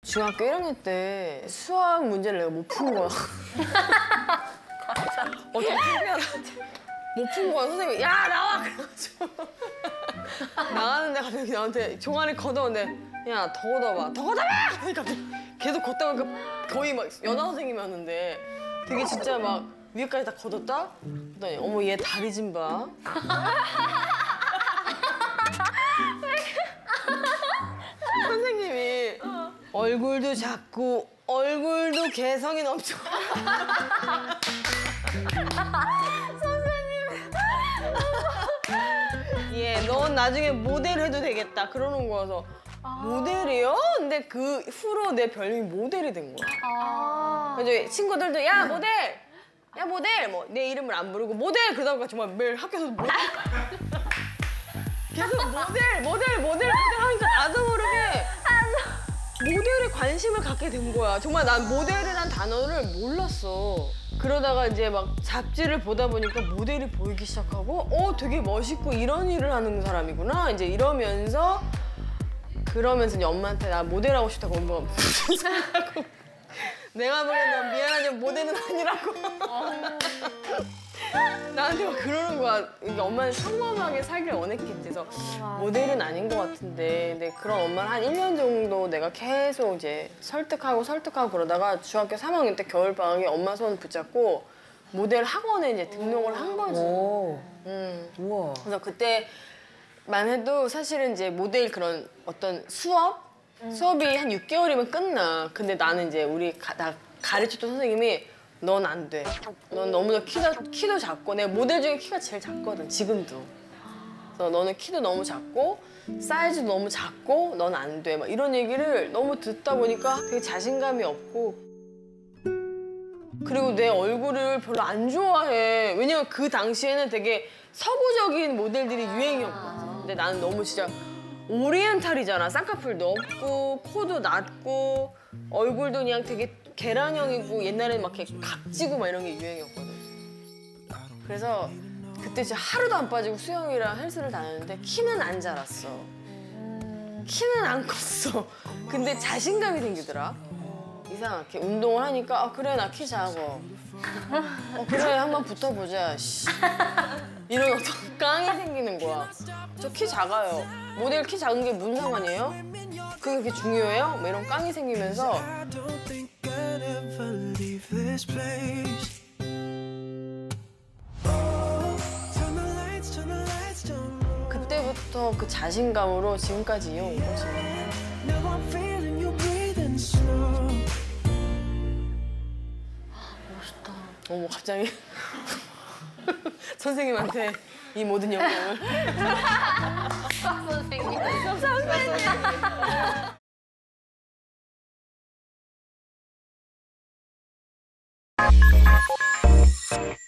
중학교 1학년 때 수학 문제를 내가 못 푼 거야. 어떻게 못 푼 거야. 선생님이 야 나와! 그래가지고 나가는데 갑자기 나한테 종아리 걷어오는데 야 더 걷어봐. 더 걷어봐! 그러니까 계속 걷다 보니까 거의 막 연하 선생님이었는데 되게 진짜 막 위에까지 다 걷었다? 그랬더니 어머 얘 다리 좀 봐. 선생님이 얼굴도 작고 얼굴도 개성이 넘쳐. 선생님. 예, 넌 나중에 모델 해도 되겠다 그러는 거여서 모델이요? 근데 그 후로 내 별명이 모델이 된 거야. 그래서 친구들도 야 모델! 야 모델! 뭐 내 이름을 안 부르고 모델! 그러다가 정말 매일 학교에서 모델. 계속 모델 하니까 나도 모르게 모델에 관심을 갖게 된 거야. 정말 난 모델이란 단어를 몰랐어. 그러다가 이제 막 잡지를 보다 보니까 모델이 보이기 시작하고 되게 멋있고 이런 일을 하는 사람이구나. 이제 이러면서 그러면서 이제 엄마한테 나 모델하고 싶다고 엄마가 무슨 소리냐고. 내가 보기엔 넌 미안하지만 모델은 아니라고. 나한테 막 그러는 거야. 그러니까 엄마는 평범하게 살길 원했겠지. 그래서 모델은 아닌 것 같은데. 근데 그런 엄마를 한 1년 정도 내가 계속 이제 설득하고 그러다가 중학교 3학년 때 겨울방학에 엄마 손 붙잡고 모델 학원에 이제 등록을 한 거지. 우와. 그래서 그때만 해도 사실은 이제 모델 그런 어떤 수업이 한 6개월이면 끝나. 근데 나는 이제 나 가르쳤던 선생님이 넌 안 돼. 넌 너무나 키도 작고 내가 모델 중에 키가 제일 작거든, 지금도. 그래서 너는 키도 너무 작고 사이즈도 너무 작고 넌 안 돼. 막 이런 얘기를 너무 듣다 보니까 되게 자신감이 없고 그리고 내 얼굴을 별로 안 좋아해. 왜냐면 그 당시에는 되게 서구적인 모델들이 유행이었거든. 근데 나는 너무 진짜 오리엔탈이잖아. 쌍꺼풀도 없고 코도 낮고 얼굴도 그냥 되게 계란형이고 옛날에는 막 이렇게 각지고 막 이런 게 유행이었거든. 그래서 그때 진짜 하루도 안 빠지고 수영이랑 헬스를 다녔는데 키는 안 자랐어. 키는 안 컸어. 근데 자신감이 생기더라. 이상하게 운동을 하니까 그래 나 키 작어. 그래 한번 붙어보자. 이런 어떤 깡이 생기는 거야. 저 키 작아요. 모델 키 작은 게 무슨 상관이에요? 그게 그렇게 중요해요? 뭐 이런 깡이 생기면서 그때부터 그 자신감으로 지금까지 이어온 거지. 멋있다. 어머 갑자기 선생님한테 이 모든 영광을. 선생님. 선생님.